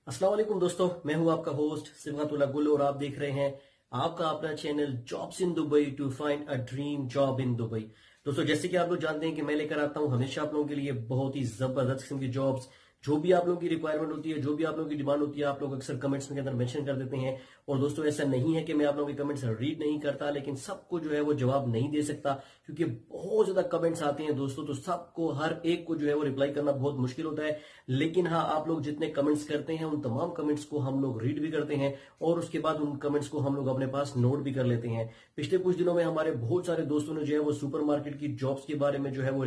अस्सलाम वालेकुम दोस्तों, मैं हूं आपका होस्ट सिबगतुल्ला गुल और आप देख रहे हैं आपका अपना channel jobs in Dubai to find a dream job in Dubai. दोस्तों, जैसे कि आप लोग जानते हैं कि मैं लेकर आता हूं हमेशा आप लोगों के लिए बहुत ही जबरदस्त किस्म की जॉब्स। जो भी आप लोगों की रिक्वायरमेंट होती है, जो भी आप लोगों की डिमांड होती है, आप लोग अक्सर कमेंट्स के अंदर मेंशन कर देते हैं। और दोस्तों, ऐसा नहीं है कि मैं आप लोगों के कमेंट्स रीड नहीं करता, लेकिन सबको जो है वो जवाब नहीं दे सकता क्योंकि बहुत ज्यादा कमेंट्स आते हैं दोस्तों। तो सबको, हर एक को जो है वो रिप्लाई करना बहुत मुश्किल होता है। लेकिन हाँ, आप लोग जितने कमेंट्स करते हैं उन तमाम कमेंट्स को हम लोग रीड भी करते हैं और उसके बाद उन कमेंट्स को हम लोग अपने पास नोट भी कर लेते हैं। पिछले कुछ दिनों में हमारे बहुत सारे दोस्तों ने जो है वो सुपरमार्केट की जॉब्स के बारे में जो है वो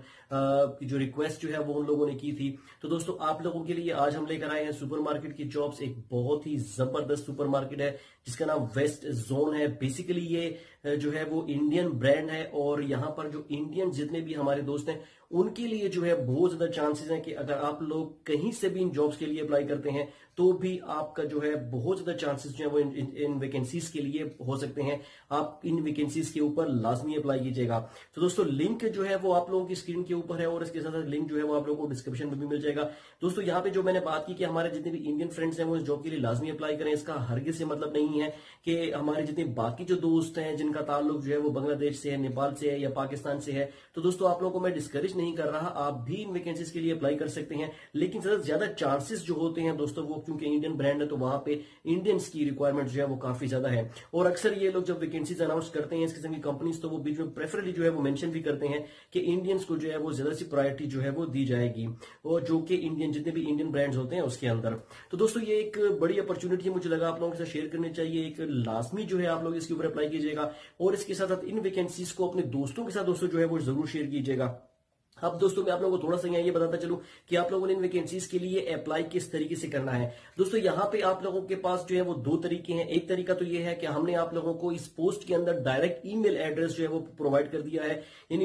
जो रिक्वेस्ट जो है वो उन लोगों ने की थी। तो दोस्तों, आप लोगों के लिए आज हम लेकर आए हैं सुपरमार्केट की जॉब्स। एक बहुत ही जबरदस्त सुपरमार्केट है जिसका नाम वेस्ट जोन है। बेसिकली ये जो है वो इंडियन ब्रांड है और यहाँ पर जो इंडियन जितने भी हमारे दोस्त हैं उनके लिए जो है बहुत ज्यादा चांसेस हैं कि अगर आप लोग कहीं से भी इन जॉब्स के लिए अप्लाई करते हैं तो भी आपका जो है बहुत ज्यादा चांसेस जो है वो इन वैकेंसीज के लिए हो सकते हैं। आप इन वैकेंसीज के ऊपर लाजमी अप्लाई कीजिएगा। तो दोस्तों, लिंक जो है वो आप लोगों की स्क्रीन के ऊपर है और इसके साथ लिंक जो है वो आप लोगों को डिस्क्रिप्शन में भी मिल जाएगा। दोस्तों, यहाँ पे जो मैंने बात की कि हमारे जितने भी इंडियन फ्रेंड्स हैं वो इस जॉब के लिए लाजमी अप्लाई करें, इसका हरगिज से मतलब नहीं है कि हमारे जितने बाकी जो दोस्त हैं जिनका ताल्लुक जो है वो बांग्लादेश से है, नेपाल से है या पाकिस्तान से है, तो दोस्तों आप लोगों को मैं डिस्करेज नहीं कर रहा, आप भी इन वैकेंसीज के लिए अप्लाई कर सकते हैं। लेकिन ज्यादा चांसेस जो होते हैं दोस्तों, वो क्योंकि इंडियन ब्रांड है तो वहां पे इंडियंस की रिक्वायरमेंट जो है वो काफी ज्यादा है। और अक्सर ये लोग जब वैकेंसीज अनाउंस करते हैं इस किस्म की कंपनीज, तो वो बीच में प्रेफरली जो है वो मेंशन भी करते हैं कि इंडियंस को जो है वो ज्यादा सी प्रायोरिटी जो है वो दी जाएगी, और जो कि इंडियन जितने भी इंडियन ब्रांड्स होते हैं उसके अंदर। तो दोस्तों, ये एक बड़ी अपॉर्चुनिटी मुझे लगा आप लोगों के साथ शेयर करनी चाहिए। एक लाजमी जो है आप लोग इसके ऊपर अप्लाई कीजिएगा और इसके साथ साथ इन वैकेंसीज को अपने दोस्तों के साथ दोस्तों जो है वो जरूर शेयर कीजिएगा। अब दोस्तों, मैं आप लोगों को थोड़ा सा यहाँ ये बताता चलूं कि आप लोगों ने इन वैकेंसीज के लिए अप्लाई किस तरीके से करना है। दोस्तों, यहाँ पे आप लोगों के पास जो है वो दो तरीके हैं। एक तरीका तो ये है कि हमने आप लोगों को इस पोस्ट के अंदर डायरेक्ट ईमेल एड्रेस जो है वो प्रोवाइड कर दिया है, यानी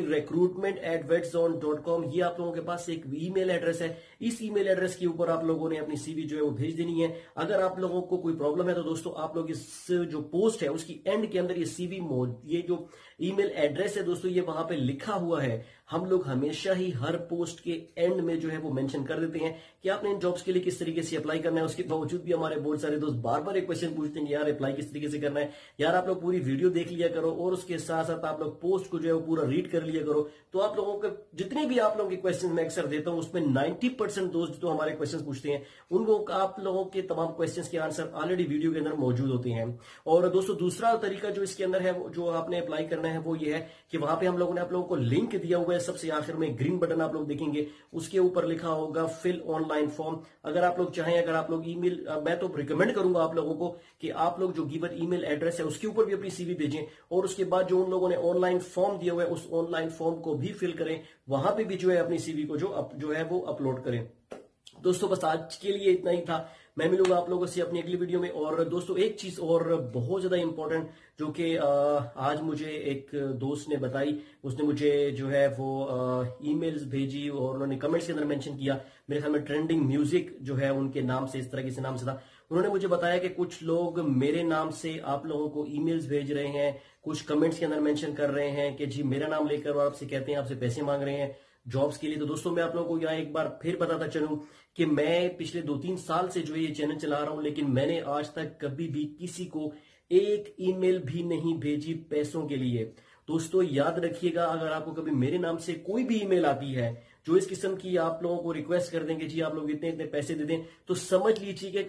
recruitment@westzone.com। ये आप लोगों के पास एक ईमेल एड्रेस है। इस ईमेल एड्रेस के ऊपर आप लोगों ने अपनी सीवी जो है वो भेज देनी है। अगर आप लोगों को कोई प्रॉब्लम है तो दोस्तों आप लोग इस जो पोस्ट है उसकी एंड के अंदर ये सीवी ये जो ईमेल एड्रेस है दोस्तों, ये वहां पे लिखा हुआ है। हम लोग हमेशा ही हर पोस्ट के एंड में जो है वो मेंशन कर देते हैं कि आपने इन जॉब्स के लिए किस तरीके से अप्लाई करना है। उसके बावजूद भी हमारे बहुत सारे दोस्त बार बार एक क्वेश्चन पूछते हैं, यार अप्लाई किस तरीके से करना है। यार आप लोग पूरी वीडियो देख लिया करो और उसके साथ साथ आप लोग पोस्ट को जो है वो पूरा रीड कर लिया करो। तो आप लोगों के जितने भी आप लोगों के क्वेश्चन मैं अक्सर देता हूं उसमें 90% दोस्त जो हमारे क्वेश्चन पूछते हैं उनको आप लोगों के तमाम क्वेश्चन के आंसर ऑलरेडी वीडियो के अंदर मौजूद होते हैं। और दोस्तों, दूसरा तरीका जो इसके अंदर है जो आपने अप्लाई करना है वो ये है कि वहां पे हम लोगों ने आप लोगों को लिंक दिया हुआ है। सबसे आखिर में ग्रीन बटन आप लोग देखेंगे, उसके ऊपर लिखा होगा फिल ऑनलाइन फॉर्म। अगर आप लोग चाहें, अगर आप लोग ईमेल, मैं तो रिकमेंड करूंगा आप लोगों को कि आप लोग जो गिवन ईमेल एड्रेस है उसके ऊपर भी अपनी सीवी भेजें और उसके बाद जो उन लोगों ने ऑनलाइन फॉर्म दिया हुआ है उस ऑनलाइन फॉर्म को भी फिल करें, वहां पे भी जो है अपनी सीवी को जो है वो अपलोड करें। दोस्तों, बस आज के लिए इतना ही था। मैं मिलूंगा आप लोगों से अपनी अगली वीडियो में। और दोस्तों, एक चीज और बहुत ज्यादा इंपॉर्टेंट जो कि आज मुझे एक दोस्त ने बताई, उसने मुझे जो है वो ईमेल्स भेजी और उन्होंने कमेंट्स के अंदर मेंशन किया। मेरे ख्याल में ट्रेंडिंग म्यूजिक जो है उनके नाम से, इस तरह के नाम से था। उन्होंने मुझे बताया कि कुछ लोग मेरे नाम से आप लोगों को ईमेल्स भेज रहे हैं, कुछ कमेंट्स के अंदर मेंशन कर रहे हैं कि जी मेरा नाम लेकर और आपसे कहते हैं, आपसे पैसे मांग रहे हैं जॉब्स के लिए। तो दोस्तों, मैं आप लोगों को यहाँ एक बार फिर बताता चलूं कि मैं पिछले 2-3 साल से जो है ये चैनल चला रहा हूं, लेकिन मैंने आज तक कभी भी किसी को एक ईमेल भी नहीं भेजी पैसों के लिए। दोस्तों, याद रखिएगा, अगर आपको कभी मेरे नाम से कोई भी ईमेल आती है जो इस किस्म की आप लोगों को रिक्वेस्ट कर देंगे, जी आप लोग इतने इतने पैसे दे दें, तो समझ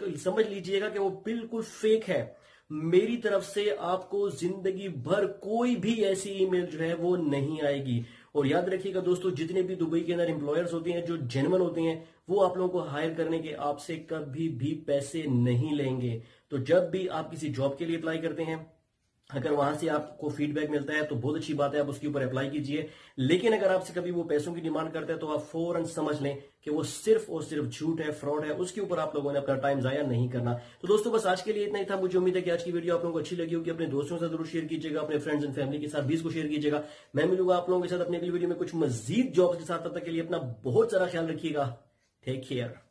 लीजिएगा कि वो बिल्कुल फेक है। मेरी तरफ से आपको जिंदगी भर कोई भी ऐसी ईमेल जो है वो नहीं आएगी। और याद रखिएगा दोस्तों, जितने भी दुबई के अंदर एम्प्लॉयर्स होते हैं जो जेन्युइन होते हैं, वो आप लोगों को हायर करने के आपसे कभी भी पैसे नहीं लेंगे। तो जब भी आप किसी जॉब के लिए अप्लाई करते हैं, अगर वहां से आपको फीडबैक मिलता है तो बहुत अच्छी बात है, आप उसके ऊपर अप्लाई कीजिए। लेकिन अगर आपसे कभी वो पैसों की डिमांड करते हैं तो आप फौरन समझ लें कि वो सिर्फ और सिर्फ झूठ है, फ्रॉड है। उसके ऊपर आप लोगों ने अपना टाइम जाया नहीं करना। तो दोस्तों, बस आज के लिए इतना ही था। मुझे उम्मीद है कि आज की वीडियो आप लोगों को अच्छी लगी होगी। अपने दोस्तों से जरूर शेयर कीजिएगा, अपने फ्रेंड्स एंड फैमिली के साथ भी इसको शेयर कीजिएगा। मैं मिलूंगा आप लोगों के साथ अपनी अगली वीडियो में कुछ मजीद जॉब्स के साथ। तब तक के लिए अपना बहुत सारा ख्याल रखिएगा। Take care.